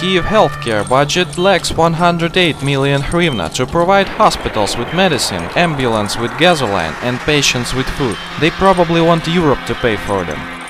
Kyiv healthcare budget lacks 108 million hryvnia to provide hospitals with medicine, ambulance with gasoline and patients with food. They probably want Europe to pay for them.